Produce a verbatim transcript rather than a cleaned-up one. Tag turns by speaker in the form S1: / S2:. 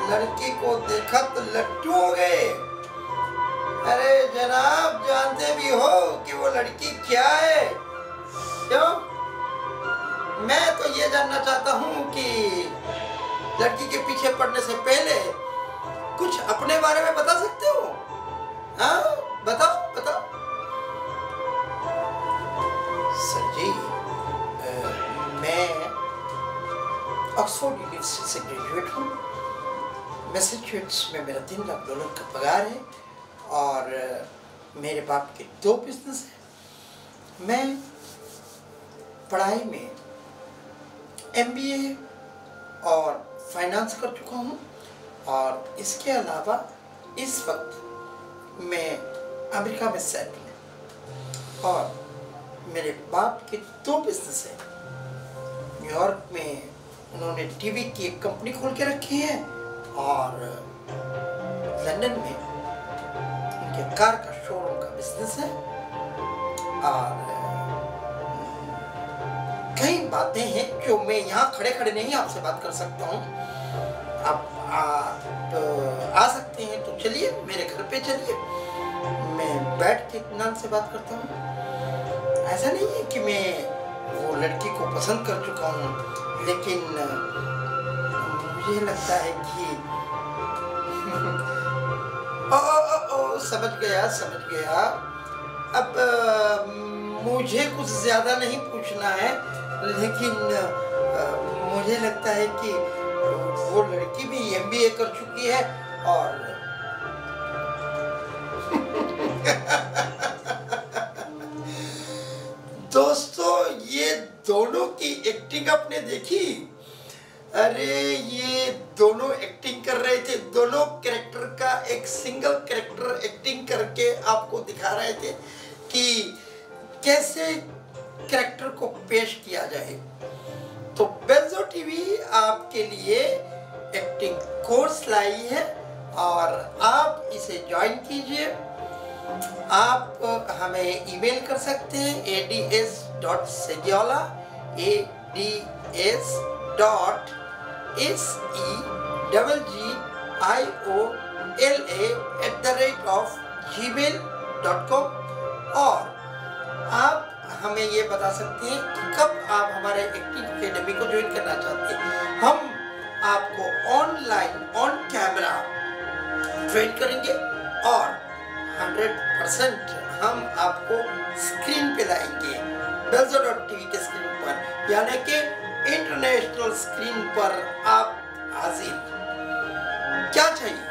S1: लड़की को देखा तो लट्टू हो गए। अरे जनाब, जानते भी हो कि वो लड़की क्या है? क्यों? मैं तो ये जानना चाहता हूँ कि लड़की के पीछे पड़ने से पहले कुछ अपने बारे में बता सकते हो? हाँ, बताओ बताओ। सर जी, आ, मैं ऑक्सफोर्ड यूनिवर्सिटी से ग्रेजुएट हूँ। मैसेच्यूसेट्स में मेरा तीन लाख डॉलर का पगार है और मेरे बाप के दो बिजनेस हैं। मैं पढ़ाई में एम बी ए और फाइनेंस कर चुका हूँ और इसके अलावा इस वक्त मैं अमेरिका में सेटल हूँ और मेरे बाप के दो बिजनेस हैं। न्यूयॉर्क में उन्होंने टीवी की एक कंपनी खोल के रखी है और लंदन में उनके कार का शोरूम का बिजनेस है और कई बातें हैं जो मैं यहाँ खड़े खड़े नहीं आपसे बात कर सकता हूँ। आप, आप आ सकते हैं तो चलिए, मेरे घर पे चलिए, मैं बैठ के इत्मीनान से बात करता हूँ। ऐसा नहीं है कि मैं वो लड़की को पसंद कर चुका हूँ, लेकिन मुझे लगता है कि ओ, ओ, ओ, ओ, समझ गया समझ गया। अब आ, मुझे कुछ ज़्यादा नहीं पूछना है, लेकिन आ, मुझे लगता है कि वो लड़की भी एम बी ए कर चुकी है और दोस्तों, ये दोनों की एक्टिंग आपने देखी? अरे ये दोनों एक्टिंग कर रहे थे, दोनों कैरेक्टर का एक सिंगल कैरेक्टर एक्टिंग करके आपको दिखा रहे थे कि कैसे कैरेक्टर को पेश किया जाए। तो बेल्जो टीवी आपके लिए एक्टिंग कोर्स लाई है और आप इसे ज्वाइन कीजिए। आप हमें ईमेल कर सकते हैं ए डी एस डॉट सेगियोला A D S dot S E double G I O L A at the rate of Gmail dot com और आप हमें ये बता सकते हैं कि कब आप हमारे एक्टिंग अकेडमी को ज्वाइन करना चाहते हैं। हम आपको ऑनलाइन ऑन कैमरा ट्रेन करेंगे और हंड्रेड परसेंट हम आपको स्क्रीन पे लाएंगे, बेल्जो डॉट टीवी के स्क्रीन पर, यानी कि इंटरनेशनल स्क्रीन पर आप हाजिर। क्या चाहिए?